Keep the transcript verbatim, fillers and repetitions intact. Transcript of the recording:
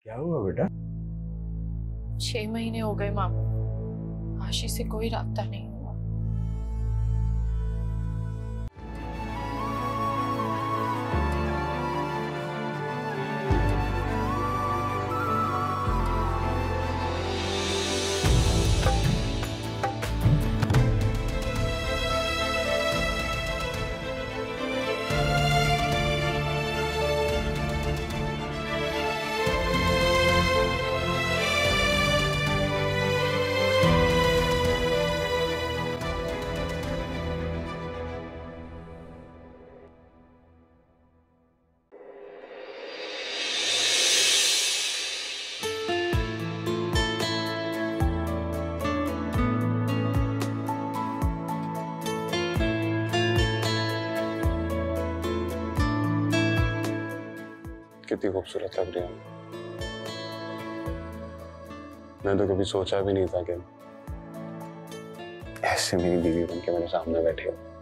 क्या हुआ बेटा? छह महीने हो गए मामू, आशी से कोई राब्ता नहीं हुआ। कितनी खूबसूरत लग रही है। मैं तो कभी सोचा भी नहीं था कि ऐसे मेरी बीवी बन के मेरे सामने बैठी हो।